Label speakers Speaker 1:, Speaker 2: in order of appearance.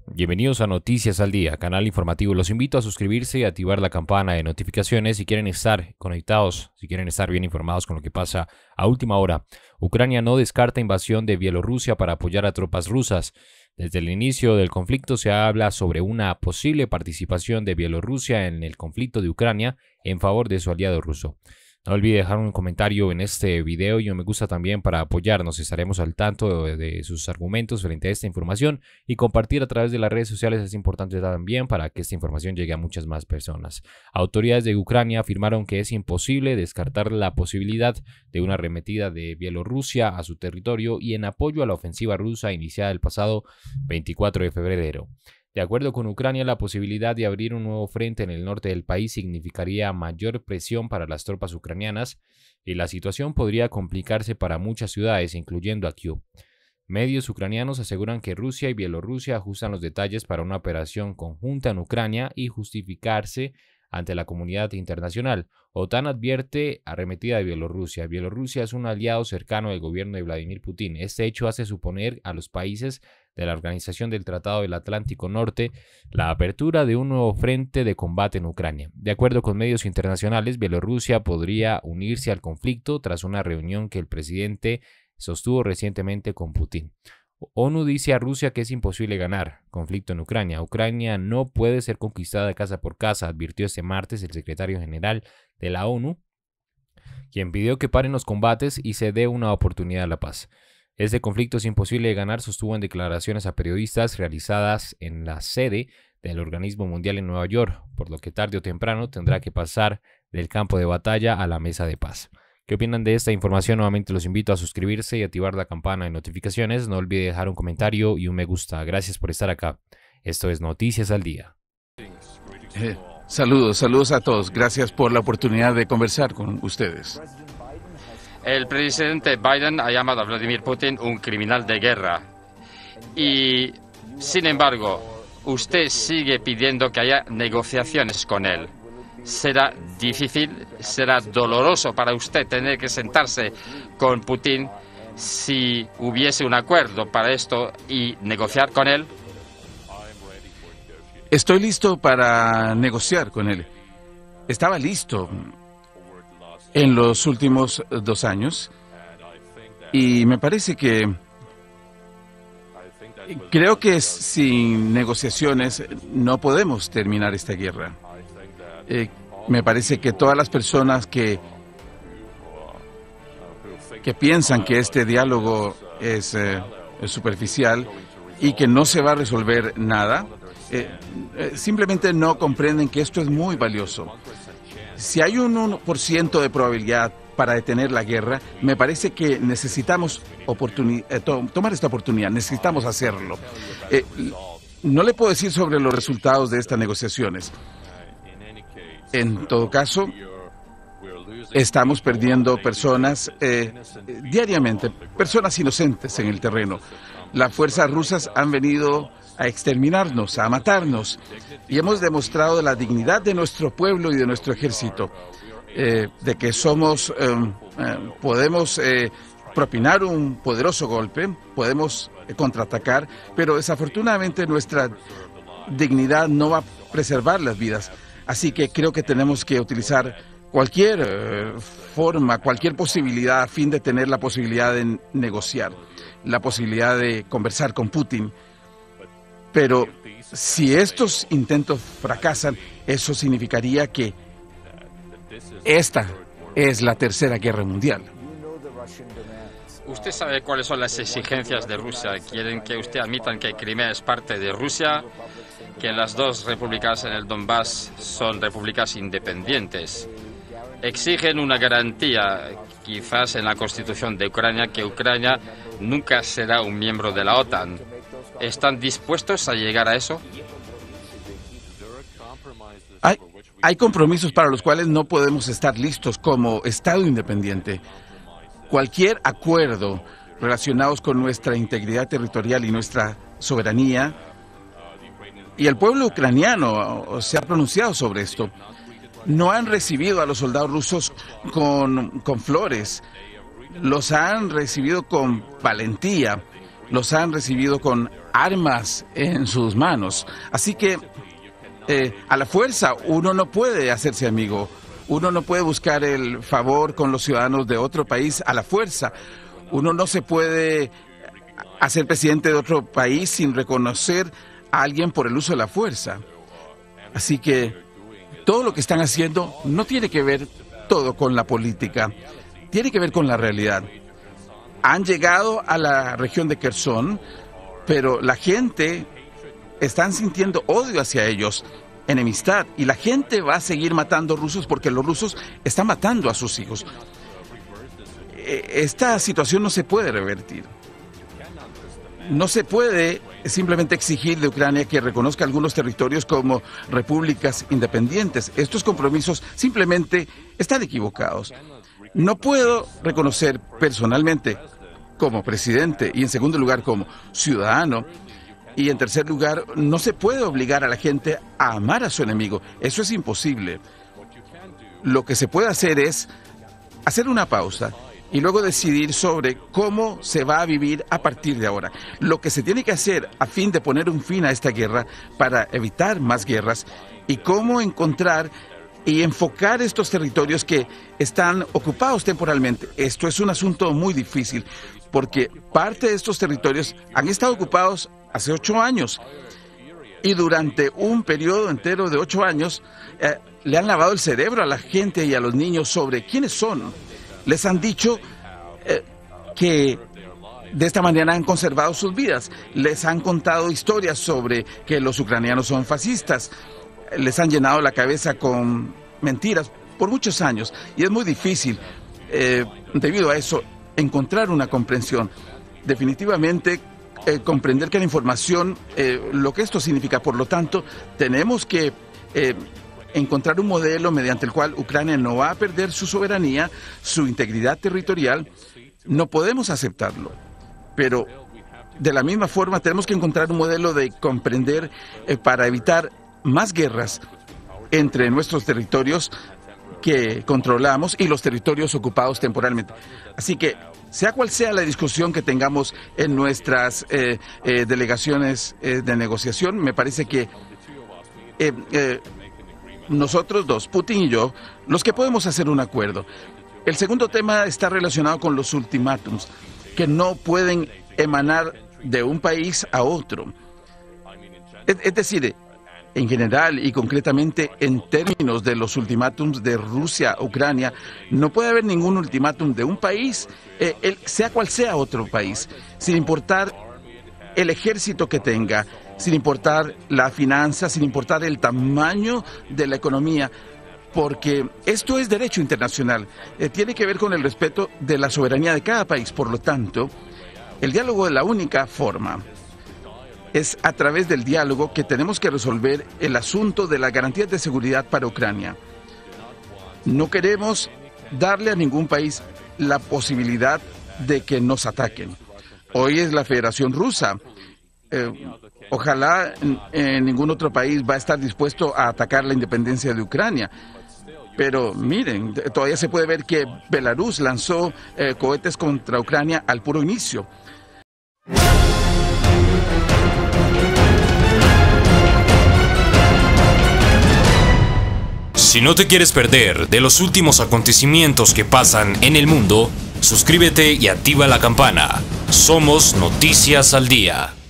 Speaker 1: Bienvenidos a Noticias al Día, canal informativo. Los invito a suscribirse y activar la campana de notificaciones si quieren estar conectados, si quieren estar bien informados con lo que pasa a última hora. Ucrania no descarta invasión de Bielorrusia para apoyar a tropas rusas. Desde el inicio del conflicto se habla sobre una posible participación de Bielorrusia en el conflicto de Ucrania en favor de su aliado ruso. No olvide dejar un comentario en este video y un me gusta también para apoyarnos. Estaremos al tanto de sus argumentos frente a esta información y compartir a través de las redes sociales es importante también para que esta información llegue a muchas más personas. Autoridades de Ucrania afirmaron que es imposible descartar la posibilidad de una arremetida de Bielorrusia a su territorio y en apoyo a la ofensiva rusa iniciada el pasado 24 de febrero. De acuerdo con Ucrania, la posibilidad de abrir un nuevo frente en el norte del país significaría mayor presión para las tropas ucranianas y la situación podría complicarse para muchas ciudades, incluyendo a Kyiv. Medios ucranianos aseguran que Rusia y Bielorrusia ajustan los detalles para una operación conjunta en Ucrania y justificarse ante la comunidad internacional. OTAN advierte arremetida de Bielorrusia. Bielorrusia es un aliado cercano del gobierno de Vladimir Putin. Este hecho hace suponer a los países de la Organización del Tratado del Atlántico Norte la apertura de un nuevo frente de combate en Ucrania. De acuerdo con medios internacionales, Bielorrusia podría unirse al conflicto tras una reunión que el presidente sostuvo recientemente con Putin. ONU dice a Rusia que es imposible ganar conflicto en Ucrania. Ucrania no puede ser conquistada casa por casa, advirtió este martes el secretario general de la ONU, quien pidió que paren los combates y se dé una oportunidad a la paz. Este conflicto es imposible de ganar, sostuvo en declaraciones a periodistas realizadas en la sede del organismo mundial en Nueva York, por lo que tarde o temprano tendrá que pasar del campo de batalla a la mesa de paz. ¿Qué opinan de esta información? Nuevamente los invito a suscribirse y activar la campana de notificaciones. No olvide dejar un comentario y un me gusta. Gracias por estar acá. Esto es Noticias al Día.
Speaker 2: Saludos a todos. Gracias por la oportunidad de conversar con ustedes.
Speaker 3: El presidente Biden ha llamado a Vladimir Putin un criminal de guerra. Y, sin embargo, usted sigue pidiendo que haya negociaciones con él. Será difícil, será doloroso para usted tener que sentarse con Putin si hubiese un acuerdo para esto y negociar con él.
Speaker 2: Estoy listo para negociar con él. Estaba listo en los últimos 2 años y me parece que creo que sin negociaciones no podemos terminar esta guerra. Me parece que todas las personas que piensan que este diálogo es superficial y que no se va a resolver nada, simplemente no comprenden que esto es muy valioso. Si hay un 1% de probabilidad para detener la guerra, me parece que necesitamos tomar esta oportunidad, necesitamos hacerlo. No le puedo decir sobre los resultados de estas negociaciones. En todo caso, estamos perdiendo personas diariamente, personas inocentes en el terreno. Las fuerzas rusas han venido a exterminarnos, a matarnos, y hemos demostrado la dignidad de nuestro pueblo y de nuestro ejército, de que podemos propinar un poderoso golpe, podemos contraatacar, pero desafortunadamente nuestra dignidad no va a preservar las vidas. Así que creo que tenemos que utilizar cualquier forma, cualquier posibilidad a fin de tener la posibilidad de negociar, la posibilidad de conversar con Putin. Pero si estos intentos fracasan, eso significaría que esta es la Tercera Guerra Mundial.
Speaker 3: ¿Usted sabe cuáles son las exigencias de Rusia? ¿Quieren que usted admita que Crimea es parte de Rusia? ¿Que las 2 repúblicas en el Donbass son repúblicas independientes? Exigen una garantía, quizás en la Constitución de Ucrania, que Ucrania nunca será un miembro de la OTAN. ¿Están dispuestos a llegar a eso?
Speaker 2: Hay compromisos para los cuales no podemos estar listos como Estado independiente. Cualquier acuerdo relacionados con nuestra integridad territorial y nuestra soberanía, y el pueblo ucraniano se ha pronunciado sobre esto. No han recibido a los soldados rusos con flores, los han recibido con valentía, los han recibido con armas en sus manos. Así que a la fuerza uno no puede hacerse amigo. Uno no puede buscar el favor con los ciudadanos de otro país a la fuerza. Uno no se puede hacer presidente de otro país sin reconocer a alguien por el uso de la fuerza. Así que todo lo que están haciendo no tiene que ver todo con la política, tiene que ver con la realidad. Han llegado a la región de Kherson, pero la gente están sintiendo odio hacia ellos, enemistad, y la gente va a seguir matando rusos porque los rusos están matando a sus hijos. Esta situación no se puede revertir. No se puede simplemente exigir de Ucrania que reconozca algunos territorios como repúblicas independientes. Estos compromisos simplemente están equivocados. No puedo reconocer personalmente como presidente y en segundo lugar como ciudadano y en tercer lugar no se puede obligar a la gente a amar a su enemigo. Eso es imposible. Lo que se puede hacer es hacer una pausa y luego decidir sobre cómo se va a vivir a partir de ahora. Lo que se tiene que hacer a fin de poner un fin a esta guerra para evitar más guerras y cómo encontrar y enfocar estos territorios que están ocupados temporalmente. Esto es un asunto muy difícil porque parte de estos territorios han estado ocupados hace 8 años y durante un periodo entero de 8 años le han lavado el cerebro a la gente y a los niños sobre quiénes son. Les han dicho que de esta manera han conservado sus vidas. Les han contado historias sobre que los ucranianos son fascistas. Les han llenado la cabeza con mentiras por muchos años. Y es muy difícil, debido a eso, encontrar una comprensión. Definitivamente, comprender que la información, lo que esto significa. Por lo tanto, tenemos que encontrar un modelo mediante el cual Ucrania no va a perder su soberanía, su integridad territorial. No podemos aceptarlo, pero de la misma forma tenemos que encontrar un modelo de comprender para evitar más guerras entre nuestros territorios que controlamos y los territorios ocupados temporalmente. Así que, sea cual sea la discusión que tengamos en nuestras delegaciones de negociación, me parece que nosotros dos, Putin y yo, los que podemos hacer un acuerdo. El segundo tema está relacionado con los ultimátums, que no pueden emanar de un país a otro. Es decir, en general y concretamente en términos de los ultimátums de Rusia a Ucrania, no puede haber ningún ultimátum de un país, sea cual sea otro país, sin importar el ejército que tenga, sin importar la finanza, sin importar el tamaño de la economía, porque esto es derecho internacional, tiene que ver con el respeto de la soberanía de cada país. Por lo tanto, el diálogo es la única forma. Es a través del diálogo que tenemos que resolver el asunto de las garantías de seguridad para Ucrania. No queremos darle a ningún país la posibilidad de que nos ataquen. Hoy es la Federación Rusa. Ojalá ningún otro país va a estar dispuesto a atacar la independencia de Ucrania. Pero miren, todavía se puede ver que Belarus lanzó cohetes contra Ucrania al puro inicio.
Speaker 1: Si no te quieres perder de los últimos acontecimientos que pasan en el mundo, suscríbete y activa la campana. Somos Noticias al Día.